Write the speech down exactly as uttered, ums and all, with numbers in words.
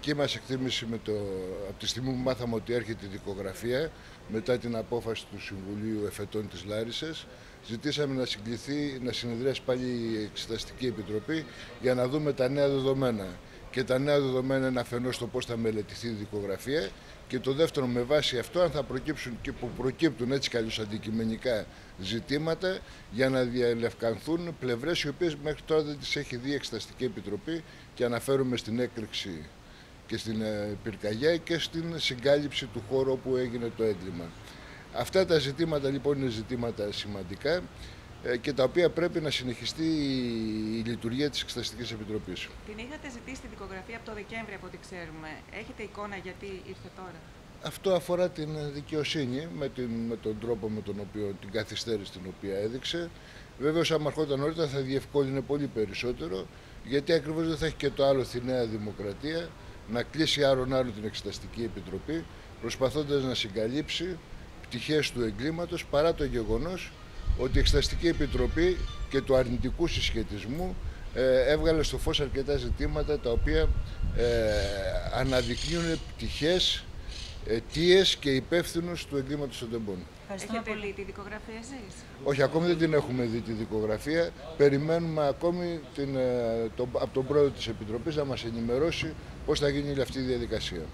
δική μας εκτίμηση, με το, από τη στιγμή που μάθαμε ότι έρχεται η δικογραφία, μετά την απόφαση του Συμβουλίου Εφετών της Λάρισσας, ζητήσαμε να συγκληθεί, να συνεδριάσει πάλι η Εξεταστική Επιτροπή για να δούμε τα νέα δεδομένα. Και τα νέα δεδομένα είναι αφενός το πώς θα μελετηθεί η δικογραφία, και το δεύτερο, με βάση αυτό, αν θα προκύψουν και που προκύπτουν έτσι κι αλλιώς αντικειμενικά ζητήματα, για να διαλευκανθούν πλευρές οι οποίες μέχρι τώρα δεν τις έχει δει η Εξεταστική Επιτροπή, και αναφέρομαι στην έκρηξη και στην πυρκαγιά και στην συγκάλυψη του χώρου όπου έγινε το έγκλημα. Αυτά τα ζητήματα λοιπόν είναι ζητήματα σημαντικά και τα οποία πρέπει να συνεχιστεί η λειτουργία της Εξεταστικής Επιτροπής. Την είχατε ζητήσει τη δικογραφία από το Δεκέμβρη, από ό,τι ξέρουμε. Έχετε εικόνα γιατί ήρθε τώρα? Αυτό αφορά την δικαιοσύνη, με, την, με τον τρόπο με τον οποίο, την καθυστέρηση την οποία έδειξε. Βέβαιως, άμα ερχόταν νωρίτερα, θα διευκόλυνε πολύ περισσότερο, γιατί ακριβώς δεν θα έχει και το άλλο στη Νέα Δημοκρατία, να κλείσει άρον-άρον την Εξεταστική Επιτροπή, προσπαθώντας να συγκαλύψει πτυχές του εγκλήματος, παρά το γεγονός ότι η Εξεταστική Επιτροπή και του αρνητικού συσχετισμού ε, έβγαλε στο φως αρκετά ζητήματα τα οποία ε, αναδεικνύουν πτυχές, αιτίες και υπεύθυνους του εγκλήματος των τεμπών. Έχετε δει τη δικογραφία εσείς? Όχι, ακόμη δεν την έχουμε δει τη δικογραφία. Περιμένουμε ακόμη την, το, από τον πρόεδρο της Επιτροπής να μας ενημερώσει πώς θα γίνει αυτή η διαδικασία.